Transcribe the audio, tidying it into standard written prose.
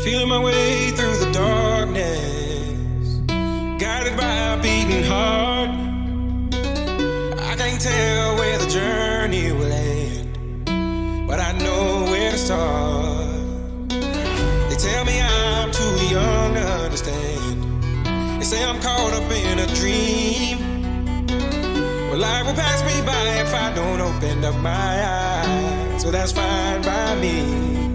Feeling my way through the darkness, guided by a beating heart. I can't tell where the journey will end, but I know where to start. They tell me I'm too young to understand. They say I'm caught up in a dream. Well, life will pass me by if I don't open up my eyes, so that's fine by me.